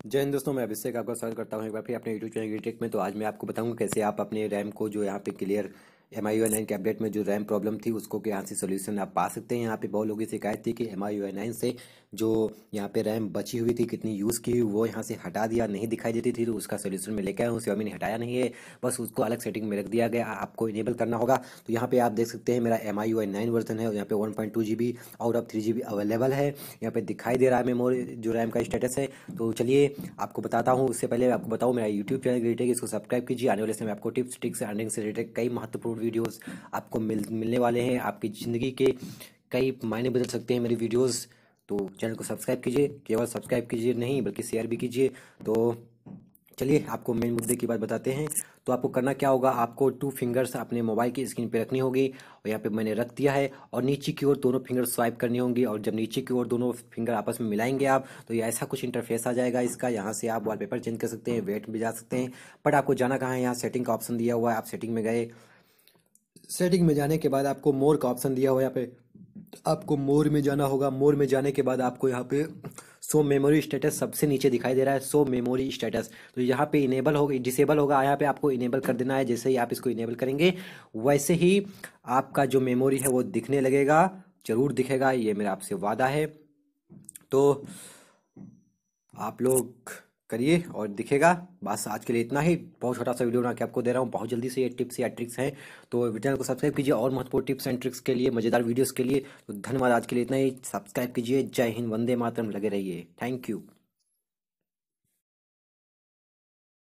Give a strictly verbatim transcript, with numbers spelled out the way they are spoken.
जय हिंद दोस्तों, मैं अभिषेक आपका स्वागत करता हूं एक बार फिर अपने यूट्यूब चैनल टेक में। तो आज मैं आपको बताऊंगा कैसे आप अपने रैम को जो यहाँ पे clear M I U I nine के अपडेट में जो रैम प्रॉब्लम थी उसको के यहाँ से सोल्यूशन आप पा सकते हैं। यहाँ पे बहुत लोगों की शिकायत थी कि M I U I nine से जो यहाँ पे रैम बची हुई थी, कितनी यूज़ की हुई, वो यहाँ से हटा दिया, नहीं दिखाई देती थी। तो उसका सोल्यूशन मैं लेकर आया हूँ। Xiaomi ने हटाया नहीं है, बस उसको अलग सेटिंग में रख दिया गया, आपको इनेबल करना होगा। तो यहाँ पे आप देख सकते हैं मेरा M I U I nine version है और यहाँ पे one point two G B out of three G B available है। यहाँ पे दिखाई दे रहा है मेमोरी जो रैम का स्टेटस है। तो चलिए आपको बताता हूँ। उससे पहले आपको बताऊँ, मेरा यूट्यूब चैनल रिलेटेड इसको सब्सक्राइब कीजिए। आने वाले समय में आपको टिप्स ट्रिक्स अर्निंग से रिलेटेड कई महत्वपूर्ण वीडियोस आपको मिल मिलने वाले हैं। आपकी ज़िंदगी के कई मायने बदल सकते हैं मेरी वीडियोस। तो चैनल को सब्सक्राइब कीजिए, केवल सब्सक्राइब कीजिए नहीं बल्कि शेयर भी कीजिए। तो चलिए आपको मेन मुद्दे की बात बताते हैं। तो आपको करना क्या होगा, आपको टू फिंगर्स अपने मोबाइल की स्क्रीन पे रखनी होगी और यहाँ पे मैंने रख दिया है। और नीचे की ओर दोनों फिंगर स्वाइप करनी होंगी और जब नीचे की ओर दोनों फिंगर आपस में मिलाएंगे आप, तो ये ऐसा कुछ इंटरफेस आ जाएगा इसका। यहाँ से आप वॉलपेपर चेंज कर सकते हैं, वेट भी जा सकते हैं। बट आपको जाना कहाँ है, यहाँ सेटिंग का ऑप्शन दिया हुआ है। आप सेटिंग में गए, सेटिंग में जाने के बाद आपको मोर का ऑप्शन दिया हुआ है। यहाँ पे आपको मोर में जाना होगा। मोर में जाने के बाद आपको यहाँ पे शो मेमोरी स्टेटस सबसे नीचे दिखाई दे रहा है, शो मेमोरी स्टेटस। तो यहाँ पे इनेबल होगा, डिसेबल होगा, यहाँ पे आपको इनेबल कर देना है। जैसे ही आप इसको इनेबल करेंगे वैसे ही आपका जो मेमोरी है वो दिखने लगेगा, जरूर दिखेगा, ये मेरा आपसे वादा है। तो आप लोग करिए और दिखेगा। बस आज के लिए इतना ही, बहुत छोटा सा वीडियो बना के आपको दे रहा हूँ। बहुत जल्दी से ये टिप्स या ट्रिक्स हैं, तो चैनल को सब्सक्राइब कीजिए और महत्वपूर्ण टिप्स एंड ट्रिक्स के लिए, मज़ेदार वीडियोस के लिए। तो धन्यवाद, आज के लिए इतना ही। सब्सक्राइब कीजिए। जय हिंद, वंदे मातरम, लगे रहिए। Thank you.